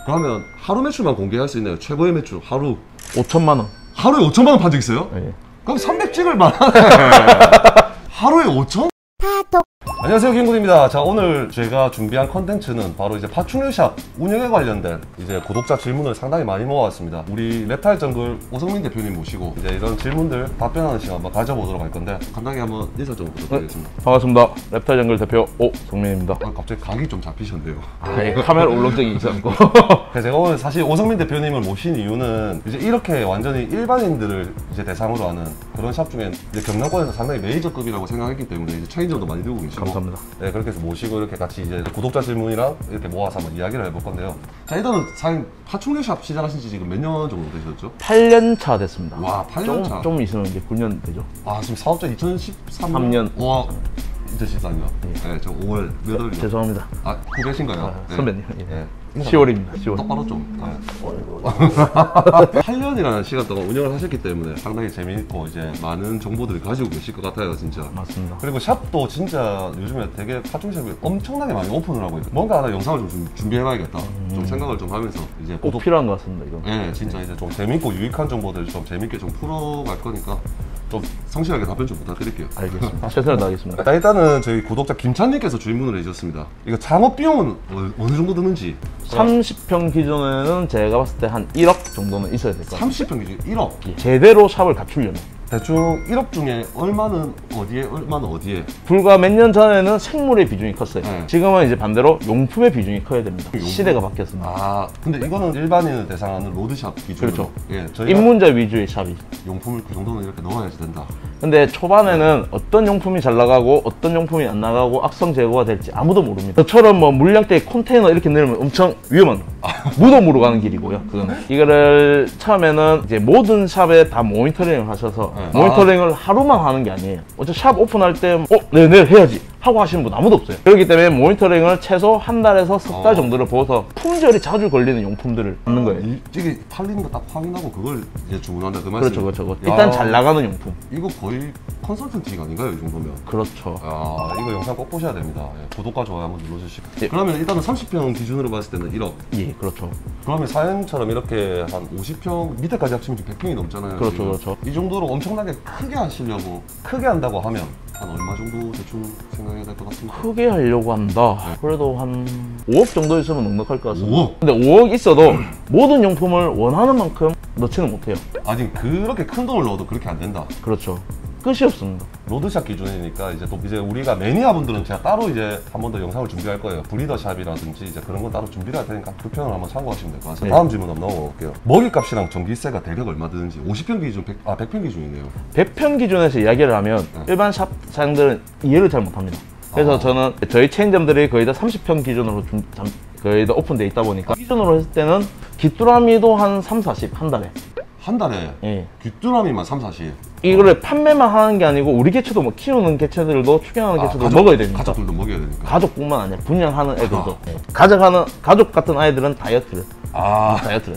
그러면 하루 매출만 공개할 수 있나요? 최고의 매출 하루 5천만 원. 하루에 5천만 원 판 적 있어요? 네. 그럼 300 찍을 만하네. 하루에 5천? 안녕하세요, 김군입니다. 자, 오늘 제가 준비한 컨텐츠는 바로 이제 파충류샵 운영에 관련된 이제 구독자 질문을 상당히 많이 모아왔습니다. 우리 랩타일 정글 오성민 대표님 모시고 이제 이런 질문들 답변하는 시간 한번 가져보도록 할 건데 간단하게 한번 인사 좀 부탁드리겠습니다. 네, 반갑습니다. 랩타일 정글 대표 오성민입니다. 아, 갑자기 각이 좀 잡히셨네요. 예, 카메라 울렁증이 있지 않고. 제가 오늘 사실 오성민 대표님을 모신 이유는 이제 이렇게 완전히 일반인들을 이제 대상으로 하는 그런 샵 중에 이제 경남권에서 상당히 메이저급이라고 생각했기 때문에 이제 체인점도 많이 들고 계시고. 감사합니다. 네, 그렇게 해서 모시고 이렇게 같이 이제 구독자 질문이랑 이렇게 모아서 한번 이야기를 해볼 건데요. 자, 일단은 사장님 파충류샵 시작하신 지 지금 몇 년 정도 되셨죠? 8년 차 됐습니다. 와, 8년 차. 좀 있으면 이제 9년 되죠. 아, 지금 사업자 2013년? 3년. 와, 2014년. 네, 저 5월 몇 월이요? 죄송합니다. 아, 후배신가요? 아, 네. 선배님. 예. 네. 10월입니다. 10월. 똑바로 좀. 네. 8년이라는 시간 동안 운영을 하셨기 때문에 상당히 재미있고 이제 많은 정보들을 가지고 계실 것 같아요, 진짜. 맞습니다. 그리고 샵도 진짜 요즘에 되게 파충샵이 엄청나게 많이 오픈을 하고 있고 뭔가 하나 영상을 좀 준비해봐야겠다. 좀 생각을 좀 하면서 이제 꼭 필요한 것 같습니다, 이거. 네, 진짜 이제 좀 재밌고 유익한 정보들 좀 재밌게 좀 풀어갈 거니까 좀 성실하게 답변 좀 부탁드릴게요. 알겠습니다. 최선을 다하겠습니다. 자, 일단은 저희 구독자 김찬님께서 질문을 해주셨습니다. 이거 창업 비용은 어느 정도 드는지. 30평 기준에는 제가 봤을 때 한 1억 정도는 있어야 될 것 같아요. 30평 기준 1억. 제대로 샵을 갖추려면. 대충 1억 중에 얼마는 어디에, 얼마는 어디에? 불과 몇 년 전에는 생물의 비중이 컸어요. 네. 지금은 이제 반대로 용품의 비중이 커야 됩니다. 용품? 시대가 바뀌었습니다. 아, 근데 이거는 일반인을 대상하는 로드샵 기준으로. 그렇죠. 예, 저희가 입문자 위주의 샵이. 용품을 그 정도는 이렇게 넣어야지 된다. 근데 초반에는 어떤 용품이 잘 나가고 어떤 용품이 안 나가고 악성 제거가 될지 아무도 모릅니다. 저처럼 뭐 물량대 컨테이너 이렇게 넣으면 엄청 위험한 무덤으로 가는 길이고요. 그거는 이거를 처음에는 이제 모든 샵에 다 모니터링을 하셔서 네. 모니터링을 하루만 하는 게 아니에요. 어차피 샵 오픈할 때 네, 내일 해야지 하고 하시는 분 아무도 없어요. 그렇기 때문에 모니터링을 최소 한 달에서 석 달 정도를 보고서 품절이 자주 걸리는 용품들을 받는 거예요. 이게 팔리는 거 딱 확인하고 그걸 이제 주문한다 그 말씀. 그렇죠, 그렇죠. 일단 잘 나가는 용품. 이거 거의 컨설턴팅 아닌가요, 이 정도면? 그렇죠. 아, 이거 영상 꼭 보셔야 됩니다. 예, 구독과 좋아요 한번 눌러주시고. 예. 그러면 일단은 30평 기준으로 봤을 때는 1억. 예, 그렇죠. 그러면 사연처럼 이렇게 한 50평 밑에까지 합치면 지금 100평이 넘잖아요. 그렇죠, 지금. 그렇죠. 이 정도로 엄청나게 크게 하시려고 크게 한다고 하면 한 얼마 정도 대충 생각해야 될 것 같습니다. 크게 하려고 한다. 그래도 한 5억 정도 있으면 넉넉할 것 같습니다. 5억? 근데 5억 있어도 모든 용품을 원하는 만큼 넣지는 못해요. 아니 그렇게 큰 돈을 넣어도 그렇게 안 된다. 그렇죠. 끝이 없습니다. 로드샵 기준이니까 이제 또 이제 우리가 매니아분들은 제가 따로 이제 한 번 더 영상을 준비할 거예요. 브리더샵이라든지 이제 그런 건 따로 준비를 할 테니까 그 편을 한번 참고하시면 될 것 같습니다. 네. 다음 질문 한번 넘어볼게요. 먹이값이랑 전기세가 대략 얼마 드는지 50평 기준, 100평 기준이네요. 100평 기준에서 이야기를 하면 일반 샵 사장들은 이해를 잘 못합니다. 그래서 저는 저희 체인점들이 거의 다 30평 기준으로 거의 다 오픈되어 있다 보니까 기준으로 했을 때는 귀뚜라미도 한 3, 40 한 달에. 한 달에 예. 귀뚜라미만 3, 40. 이거를 판매만 하는 게 아니고 우리 개체도 뭐 키우는 개체들도 축양하는 개체도 먹어야 됩니다. 가족들도 먹여야 되니까. 가족뿐만 아니라 분양하는 애들도 가족 같은 아이들은 다이어트를 다이어트를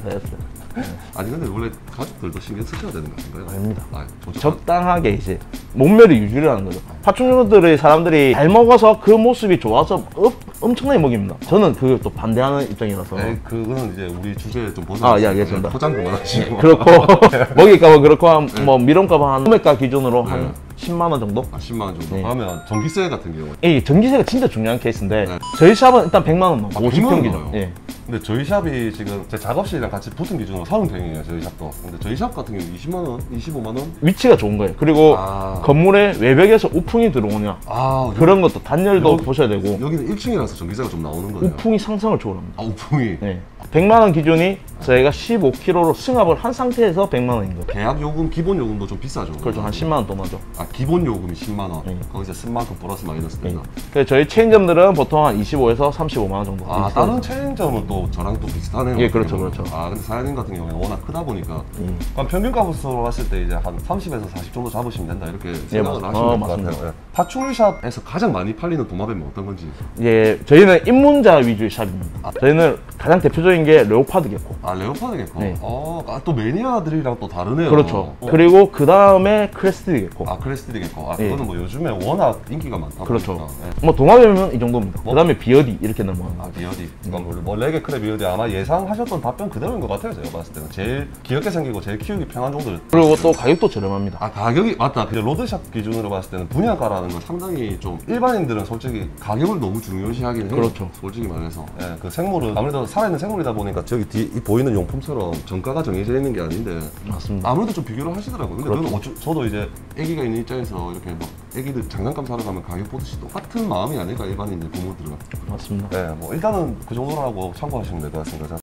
아니 근데 원래 가족들도 신경 쓰셔야 되는 거 아닌가요? 아닙니다. 좋죠. 적당하게 이제 몸매를 유지를 하는 거죠. 파충류들의 사람들이 잘 먹어서 그 모습이 좋아서 엄청나게 먹입니다. 저는 그걸 또 반대하는 입장이라서. 그거는 이제 우리 주제에 좀 보자. 예, 알겠습니다. 포장 그만하시고. 그렇고 먹이값은 그렇고 뭐 미론값은 한 소매가 기준으로 한 10만 원 정도? 10만 원 정도. 네. 그러면 전기세 같은 경우. 이 전기세가 진짜 중요한 케이스인데 저희 샵은 일단 100만 원 넘어. 100만 50평 기준. 넘어요? 예. 근데 저희 샵이 지금 제 작업실이랑 같이 붙은 기준으로 30평이에요, 저희 샵도. 근데 저희 샵 같은 경우 20만 원, 25만 원? 위치가 좋은 거예요. 그리고 건물의 외벽에서 우풍이 들어오냐 그런 것도 단열도 보셔야 되고 여기는 1층이라서 전기세가 좀 나오는 거예요. 우풍이 상승을 초월합니다. 우풍이. 네. 100만 원 기준이 저희가 15kg로 승합을 한 상태에서 100만 원인 거예요. 계약 요금, 기본 요금도 좀 비싸죠. 그렇죠. 한 10만 원 더 나죠. 기본 요금이 10만 원. 거기서 10만 원 플러스 마이너스 된다. 그래서 저희 체인점들은 보통 한 25에서 35만 원 정도. 다른 체인점은 또 저랑 또 비슷하네요. 예, 그렇죠, 그렇죠. 근데 사장님 같은 경우는 워낙 크다 보니까 그럼 평균값으로 봤을 때 이제 한 30에서 40 정도 잡으시면 된다 이렇게 생각을 하시면 될 것 같아요. 파충류샵에서 가장 많이 팔리는 도마뱀은 어떤 건지? 예, 저희는 입문자 위주의 샵입니다. 저희는 가장 대표적인 있는 게 레오파드 개코. 아, 레오파드 개코. 네. 또 매니아들이랑 또 다르네요. 그렇죠. 그리고 그 다음에 크레스티드 개코. 아, 크레스티드 개코. 아, 예. 그거는 뭐 요즘에 워낙 인기가 많다 그렇죠. 보니까. 네. 뭐 도마뱀은 이 정도입니다. 그 다음에 비어디 이렇게 넘어가는 아, 거죠. 비어디. 뭐 레게 크랩 비어디 아마 예상하셨던 답변 그대로인 것 같아요. 제가 봤을 때는 제일 귀엽게 생기고 제일 키우기 편한 정도. 그리고 또 가격도 저렴합니다. 아, 가격이 맞다. 그 로드샵 기준으로 봤을 때는 분양가라는 건 상당히 좀 일반인들은 솔직히 가격을 너무 중요시하긴 해요. 그렇죠. 솔직히 말해서. 예, 그 생물은 아무래도 살아있는 생물이다 보니까 저기 뒤 이 보이는 용품처럼 정가가 정해져 있는 게 아닌데 맞습니다. 아무래도 좀 비교를 하시더라고요. 근데 그렇죠. 저는 저도 이제 아기가 있는 입장에서 이렇게 막 아기들 장난감 사러 가면 가격 보듯이 똑같은 마음이 아닐까 일반인들 부모들은. 맞습니다. 네, 뭐 일단은 그 정도라고 참고하시면 될 것 같습니다.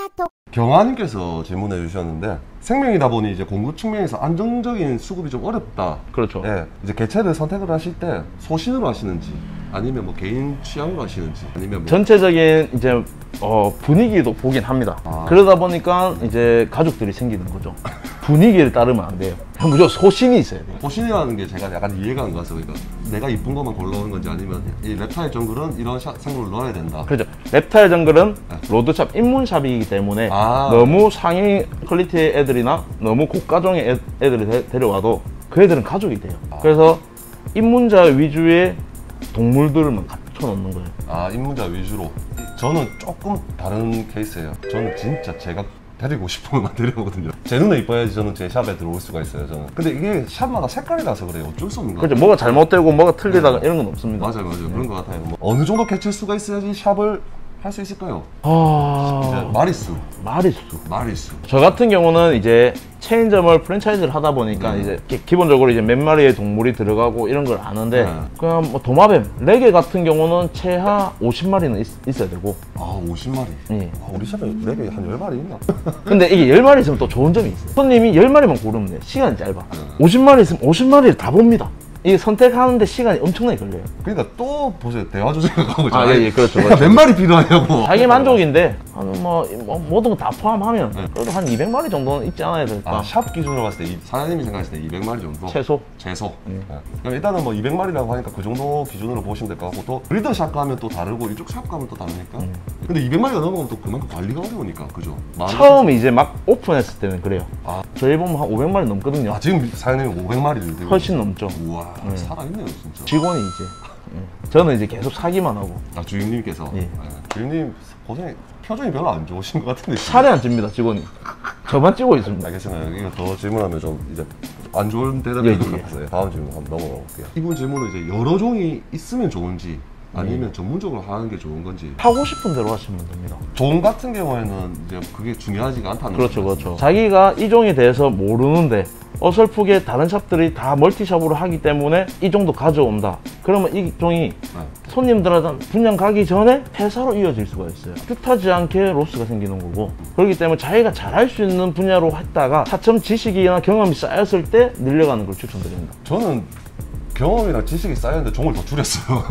경아님께서 질문해 주셨는데 생명이다 보니 이제 공구 측면에서 안정적인 수급이 좀 어렵다. 그렇죠. 예, 이제 개체를 선택을 하실 때 소신으로 하시는지 아니면 뭐 개인 취향으로 하시는지 아니면 뭐 전체적인 이제 분위기도 보긴 합니다. 아. 그러다 보니까 이제 가족들이 생기는 거죠. 분위기를 따르면 안 돼요. 무조건 소신이 있어야 돼요. 소신이라는 게 제가 약간 이해가 안 가서 그러니까 내가 이쁜 것만 골라오는 건지 아니면 이 reptile 정글은 이런 생물을 넣어야 된다. 그렇죠. reptile 정글은 로드샵 입문샵이기 때문에 아. 너무 상위 퀄리티의 애들이나 너무 고가종의 애들을 데려와도 그 애들은 가족이 돼요. 그래서 입문자 위주의 동물들만 갖춰 놓는 거예요. 아, 입문자 위주로. 저는 조금 다른 케이스예요. 저는 진짜 제가 데리고 싶으면 데려오거든요. 제 눈에 이뻐야지 저는 제 샵에 들어올 수가 있어요. 저는. 근데 이게 샵마다 색깔이 나서 그래요. 어쩔 수 없는 거 그렇죠. 같아요. 뭐가 잘못되고 뭐가 틀리다가 이런 건 없습니다. 맞아요. 그런 것 같아요. 뭐 어느 정도 개체 수가 있어야지 샵을 할 수 있을까요? 이제 마리수. 저 같은 경우는 이제 체인점을 프랜차이즈를 하다 보니까 이제 기본적으로 이제 몇 마리의 동물이 들어가고 이런 걸 아는데 네. 그냥 뭐 도마뱀, 레게 같은 경우는 최하 50마리는 있어야 되고. 아, 50마리. 예. 아, 우리 샵에 레게 한 10마리 있나? 근데 이게 10마리 있으면 또 좋은 점이 있어요. 손님이 10마리만 고르면 돼요. 시간이 짧아. 50마리 있으면 50마리를 다 봅니다. 이게 선택하는데 시간이 엄청나게 걸려요. 그러니까 또 보세요. 대화 주제가 가고 아, 예, 그렇죠. 몇 마리 필요하냐고. 자기 만족인데 모든 거 다 포함하면 그래도 한 200마리 정도는 있지 않아야 될까. 아, 샵 기준으로 봤을 때 사장님이 생각하실 때 200마리 정도? 최소. 네. 그럼 일단은 뭐 200마리라고 하니까 그 정도 기준으로 보시면 될 것 같고 또 브리더 샵 가면 또 다르고 이쪽 샵 가면 또 다르니까. 근데 200마리가 넘어가면 또 그만큼 관리가 어려우니까 그죠? 처음 이제 막 오픈했을 때는 그래요. 아. 저희 보면 한 500마리 넘거든요. 아, 지금 사장님이 500마리를 들고 훨씬 넘죠. 우와, 살아있네요 진짜. 직원이 이제 저는 이제 계속 사기만 하고. 아, 주임님께서. 예. 주임님 표정이 별로 안 좋으신 것 같은데. 살이 안 찝니다, 직원이. 저만 찌고 있습니다. 알겠습니다. 이거 더 질문하면 좀 이제 안 좋은 대답이 될것 예. 같아서요. 다음 질문 한번 넘어가 볼게요. 이분 질문은 이제 여러 종이 있으면 좋은지 아니면 전문적으로 하는 게 좋은 건지. 하고 싶은 대로 하시면 됩니다. 종 같은 경우에는 이제 그게 중요하지가 않다는 그렇죠, 거죠. 그렇죠. 자기가 이 종에 대해서 모르는데 어설프게 다른 샵들이 다 멀티샵으로 하기 때문에 이 종도 가져온다. 그러면 이 종이 손님들한테 분양 가기 전에 폐사로 이어질 수가 있어요. 뜻하지 않게 로스가 생기는 거고. 그렇기 때문에 자기가 잘할 수 있는 분야로 했다가 차츰 지식이나 경험이 쌓였을 때 늘려가는 걸 추천드립니다. 저는 경험이랑 지식이 쌓였는데 종을 더 줄였어요.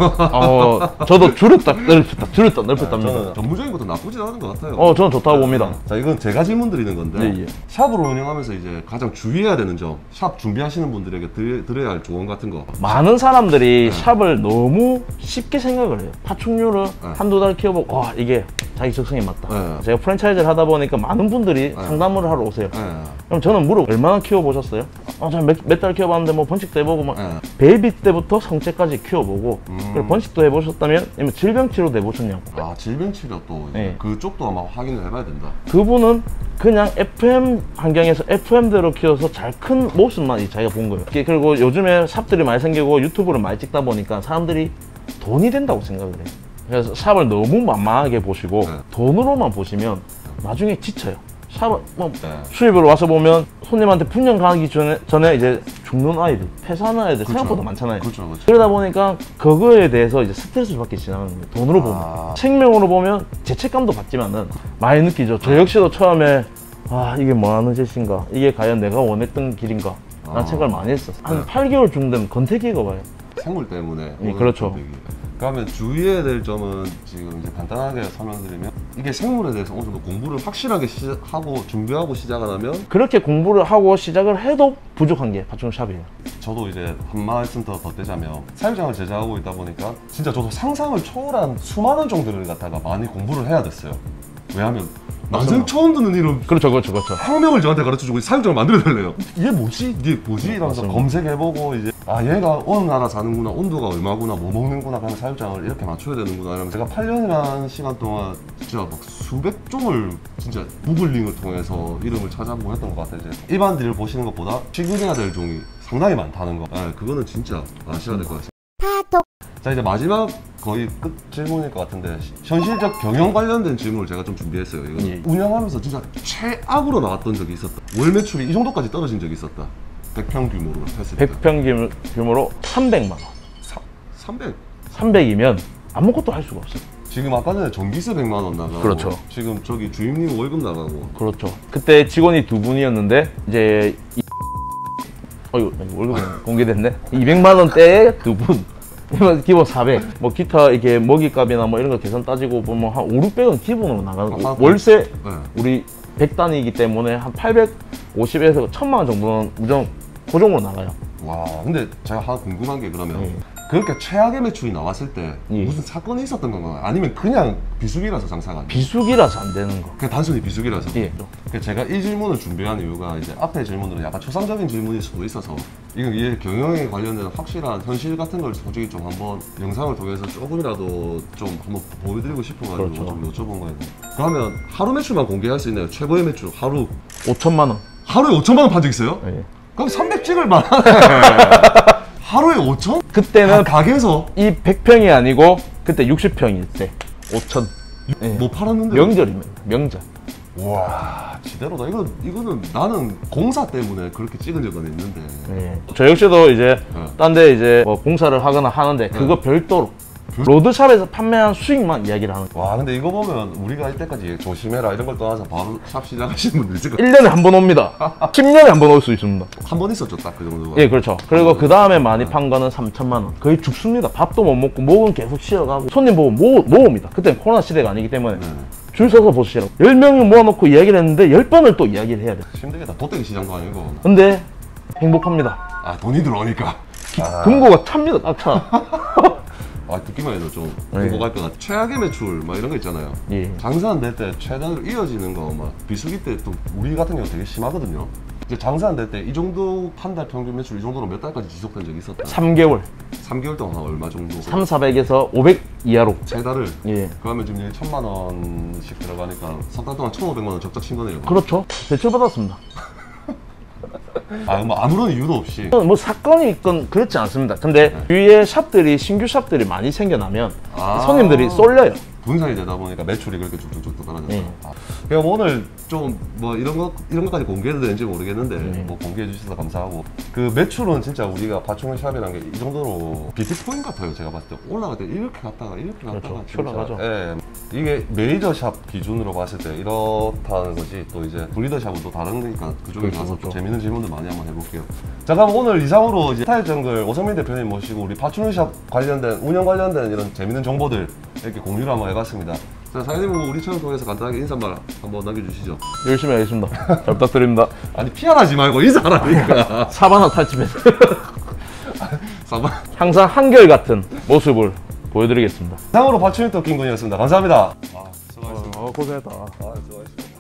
저도 줄였다 넓혔답니다. 저는 전문적인 것도 나쁘지 않은 것 같아요. 저는 좋다고 봅니다. 자, 이건 제가 질문 드리는 건데 예. 샵을 운영하면서 이제 가장 주의해야 되는 점, 샵 준비하시는 분들에게 드려야 할 조언 같은 거. 많은 사람들이 샵을 너무 쉽게 생각을 해요. 파충류를 한두 달 키워보고 와 이게 자기 적성에 맞다. 제가 프랜차이즈를 하다 보니까 많은 분들이 상담을 하러 오세요. 그럼 저는 얼마나 키워보셨어요? 저는 몇 달 키워봤는데 뭐 번식도 해보고 막 베이비 때부터 성체까지 키워보고 그리고 번식도 해보셨다면 아니면 질병 치료도 해보셨냐고. 아, 질병 치료 또 네. 그쪽도 아마 확인을 해봐야 된다. 그분은 그냥 FM 환경에서 FM대로 키워서 잘 큰 모습만 자기가 본 거예요. 그리고 요즘에 샵들이 많이 생기고 유튜브를 많이 찍다 보니까 사람들이 돈이 된다고 생각을 해요. 그래서 샵을 너무 만만하게 보시고 돈으로만 보시면 나중에 지쳐요. 샵을 수입을 와서 보면 손님한테 분양 가기 전에 이제 죽는 아이들, 폐사하는 아이들 생각보다 많잖아요. 그렇죠. 그러다 보니까 그거에 대해서 이제 스트레스를 받기 시작하는 거예요. 돈으로 보면. 생명으로 보면 죄책감도 받지만은 많이 느끼죠. 저 역시도 처음에 이게 뭐 하는 짓인가, 이게 과연 내가 원했던 길인가 라는 생각을 많이 했었어요. 한 8개월 정도 되면 건태기가 와요. 생물 때문에. 그렇죠. 그러면 주의해야 될 점은 지금 이제 간단하게 설명드리면 이게 생물에 대해서 어느 정도 공부를 확실하게 하고 준비하고 시작을 하면 그렇게 공부를 하고 시작을 해도 부족한 게 파충샵이에요. 저도 이제 한 말씀 더 덧대자면 사육장을 제작하고 있다 보니까 진짜 저도 상상을 초월한 수많은 종들을 갖다가 많이 공부를 해야 됐어요. 왜냐하면 난생 처음 듣는 이름. 그렇죠. 학명을 저한테 가르쳐주고 사육장을 만들어달래요. 이게 뭐지? 이러면서 검색해보고 이제 얘가 어느 나라 사는구나, 온도가 얼마구나, 뭐 먹는구나 하면 사육장을 이렇게 맞춰야 되는구나 이러면서 제가 8년이라는 시간 동안 진짜 막 수백 종을 진짜 구글링을 통해서 이름을 찾아보고 했던 것 같아요. 이제 일반인들 보시는 것보다 식용해야 될 종이 상당히 많다는 거. 그거는 진짜 아셔야 될 것 같아요. 자, 이제 마지막 거의 끝 질문일 것 같은데 현실적 경영 관련된 질문을 제가 좀 준비했어요. 이거 운영하면서 진짜 최악으로 나왔던 적이 있었다. 월 매출이 이 정도까지 떨어진 적이 있었다. 100평 규모로 했을 때. 100평 규모로 300만 원. 300? 300이면 아무것도 할 수가 없어요. 지금 아까 전에 전기세 100만 원 나가고 그렇죠. 지금 저기 주임님 월급 나가고 그렇죠. 그때 직원이 2분이었는데 이제 월급이 공개됐네. 200만 원대에 2분. 기본 400. 뭐 기타 이게 먹이값이나 뭐 이런 거 계산 따지고 보면 한 5, 600은 기본으로 나가는 거. 월세 우리 100단위이기 때문에 한 850에서 1000만 원 정도는 무조건 고정으로 나가요. 와, 근데 제가 하나 궁금한 게 그러면 그렇게 최악의 매출이 나왔을 때 무슨 사건이 있었던 건가요? 아니면 그냥 비수기라서 장사가 안 돼요? 비수기라서 안 되는 거. 그냥 단순히 비수기라서? 예. 제가 이 질문을 준비한 이유가 이제 앞에 질문들은 약간 초상적인 질문일 수도 있어서 이건 이게 경영에 관련된 확실한 현실 같은 걸 솔직히 좀 한번 영상을 통해서 조금이라도 좀 한번 보여드리고 싶어가지고 그렇죠. 좀 여쭤본 거예요. 그러면 하루 매출만 공개할 수 있나요? 최고의 매출 하루 5천만 원. 하루에 5천만 원 판 적 있어요? 예. 그럼 300 찍을 만하네. 하루에 5천? 그때는 가게에서 이 100평이 아니고 그때 60평일 때 5천. 뭐 팔았는데? 명절입니다. 명절. 와, 지대로다. 이거는 나는 공사 때문에 그렇게 찍은 적은 있는데. 저 역시도 이제 딴 데 이제 뭐 공사를 하거나 하는데 그거 별도로 로드샵에서 판매한 수익만 이야기를 하는 거예요. 와, 근데 이거 보면 우리가 이때까지 조심해라 이런 걸 떠나서 바로 샵 시작하시는 분들 있을 거예요. 1년에 한 번 옵니다. 10년에 한 번 올 수 있습니다. 한 번 있었죠, 딱 그 정도가. 예, 그렇죠. 그리고 그 다음에 많이 판 거는 3천만 원. 거의 죽습니다. 밥도 못 먹고 목은 계속 쉬어가고 손님 보고 모읍니다. 그때는 코로나 시대가 아니기 때문에 줄 서서 보시라고. 10명을 모아놓고 이야기를 했는데 10번을 또 이야기를 해야 돼. 힘들겠다. 도떼기 시장도 아니고. 근데 행복합니다. 돈이 들어오니까. 금고가 찹니다. 딱 차. 듣기만 해도 좀 행복할 것 같아. 최악의 매출 막 이런 거 있잖아요. 장사 안 될 때 최단으로 이어지는 거 막 비수기 때 또 우리 같은 경우 되게 심하거든요. 이제 장사 안 될 때 이 정도 한 달 평균 매출 이 정도로 몇 달까지 지속된 적이 있었다. 3개월. 3개월 동안 얼마 정도? 3, 400에서 500 이하로. 세 달을? 예. 그러면 지금 여기 1000만 원씩 들어가니까 석 달 동안 1500만 원 적자 친 거네요. 그렇죠. 대출 받았습니다. 뭐 아무런 이유도 없이. 뭐 사건이 있건 그렇지 않습니다. 근데 주위에 샵들이 신규 샵들이 많이 생겨나면 손님들이 쏠려요. 분산이 되다 보니까 매출이 그렇게 쭉쭉쭉 떨어졌다. 그럼 오늘 좀 뭐 이런 것까지 공개해도 되는지 모르겠는데 뭐 공개해 주셔서 감사하고, 그 매출은 진짜 우리가 파충류 샵이라는 게 이 정도로 비트코인 같아요. 제가 봤을 때 올라갈 때 이렇게 갔다가 이렇게 갔다가 올라가죠. 이게 메이저 샵 기준으로 봤을 때 이렇다는 거지. 또 이제 브리더 샵은 또 다른 거니까 그쪽에 가서 또 재밌는 질문들 많이 한번 해볼게요. 자, 그럼 오늘 이상으로 이제 스타일 정글 오성민 대표님 모시고 우리 파충류 샵 관련된 운영 관련된 이런 재밌는 정보들 이렇게 공유를 한번 해봤습니다. 자, 사장님은 우리 채널 통해서 간단하게 인사말 한번 남겨주시죠. 열심히 하겠습니다. 잘 부탁드립니다. 아니, 피하지 말고 인사하라니까. 사바나 탈취해서 사바. 항상 한결같은 모습을 보여드리겠습니다. 이상으로 파충류 토킹 군이었습니다. 감사합니다. 수고하셨습니다. 고생했다. 수고하셨습니다.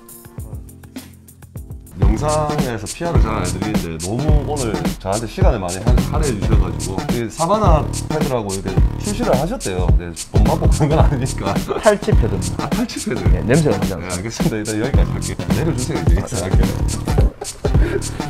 영상에서 PR을 잘 안 해드리는데 너무 오늘 저한테 시간을 많이 할애해 주셔가지고 이 사바나 패드라고 이렇게 출시를 하셨대요. 근데 돈 받고 그런 건 아니니까. 탈취 패드입니다. 탈취 패드. 냄새가 나지 않습니다. 알겠습니다. 일단 여기까지 할게요. 내려주세요. 이제.